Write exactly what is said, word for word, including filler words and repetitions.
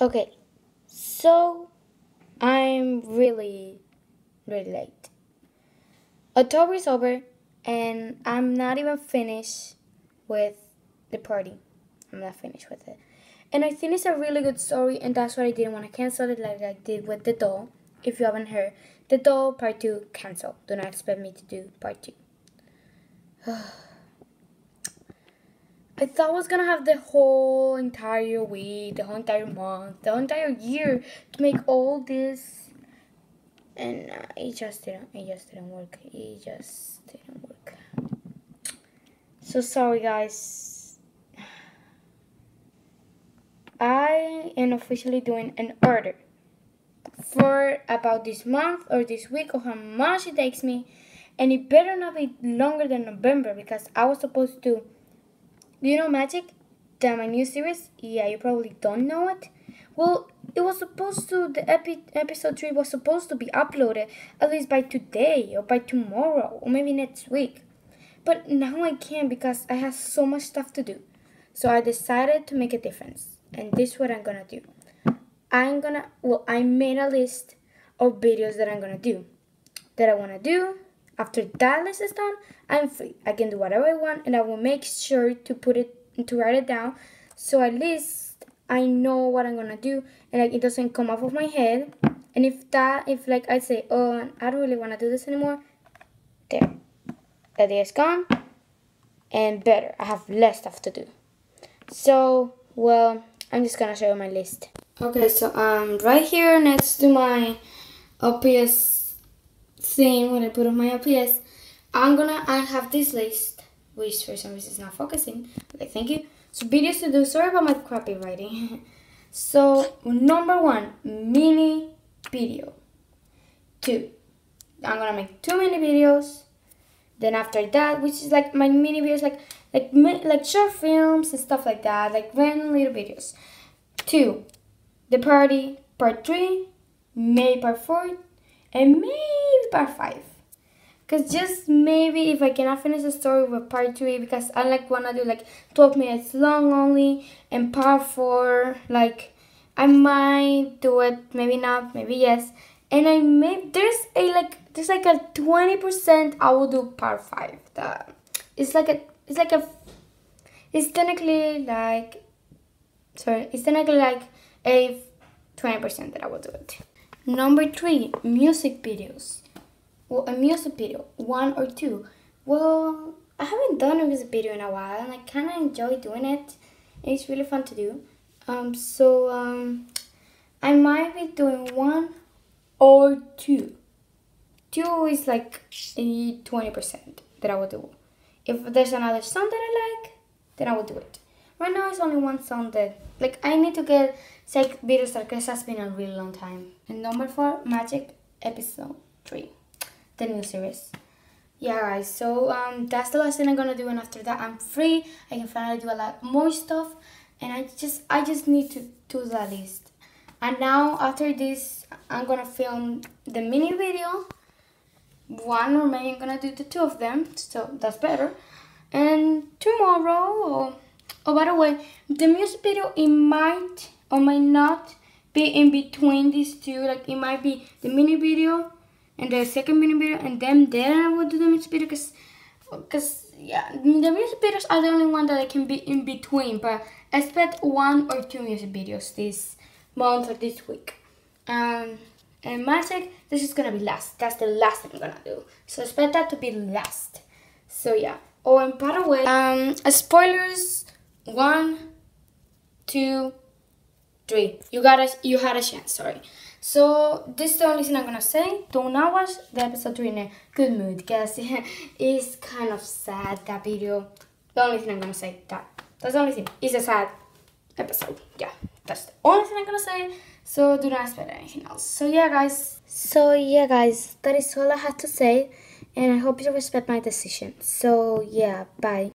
Okay, so I'm really, really late. October is over, and I'm not even finished with the party. I'm not finished with it. And I think it's a really good story, and that's why I didn't want to cancel it like I did with The Doll. If you haven't heard, The Doll Part two cancel. Do not expect me to do Part two. I thought I was gonna have the whole entire week, the whole entire month, the whole entire year to make all this, and uh, it just didn't. It just didn't work. It just didn't work. So sorry, guys. I am officially doing an order for about this month or this week or how much it takes me, and it better not be longer than November because I was supposed to. You know Magic? The my new series? Yeah, you probably don't know it. Well, it was supposed to, the epi- episode three was supposed to be uploaded at least by today or by tomorrow or maybe next week. But now I can't because I have so much stuff to do. So I decided to make a difference. And this is what I'm gonna do. I'm gonna, well, I made a list of videos that I'm gonna do. That I wanna do. After that list is done, I'm free. I can do whatever I want, and I will make sure to put it, to write it down, so at least I know what I'm gonna do, and like it doesn't come off of my head. And if that, if like I say, oh, I don't really want to do this anymore, there, that day is gone, and better, I have less stuff to do. So, well, I'm just gonna show you my list. Okay, so um, right here next to my O P S thing, when I put on my O P S, I'm gonna I have this list, which for some reason is not focusing. Like, thank you. So videos to do. Sorry about my crappy writing. So number one, mini video. Two, I'm gonna make two mini videos. Then after that, which is like my mini videos, like like like short films and stuff like that, like random little videos. Two, the party part three, maybe part four, and maybe part five. Cause just maybe if I cannot finish the story with part three, because I like wanna do like twelve minutes long only, and part four, like I might do it, maybe not, maybe yes. And I may there's a like there's like a twenty percent I will do part five. That it's like a it's like a it's technically like sorry it's technically like a twenty percent that I will do it. Number three, music videos. Well, a music video, one or two. Well, I haven't done a music video in a while, and I kind of enjoy doing it. It's really fun to do. Um, so um, I might be doing one or two. Two is like a twenty percent that I will do. If there's another song that I like, then I will do it. Right now, it's only one song that, like, I need to get like videos that because has been a really long time. And number four, Magic episode three, the new series. Yeah, guys. So um, that's the last thing I'm gonna do, and after that, I'm free. I can finally do a lot more stuff, and I just I just need to do that list. And now after this, I'm gonna film the mini video. One or maybe I'm gonna do the two of them. So that's better. And tomorrow. Oh, by the way, the music video, it might or might not be in between these two. Like, it might be the mini video and the second mini video, and then then I will do the music video, because, because yeah, the music videos are the only one that I can be in between. But expect one or two music videos this month or this week. Um, and Magic, this is gonna be last. That's the last thing I'm gonna do. So expect that to be last. So yeah. Oh, and by the way, um, spoilers. One, two, three. You got a, you had a chance. Sorry. So this is the only thing I'm gonna say. Do not watch the episode three in a good mood, because it's kind of sad, that video. The only thing I'm gonna say. That that's the only thing. It's a sad episode. Yeah, that's the only thing I'm gonna say. So do not expect anything else. So yeah, guys. So yeah, guys. That is all I have to say, and I hope you respect my decision. So yeah, bye.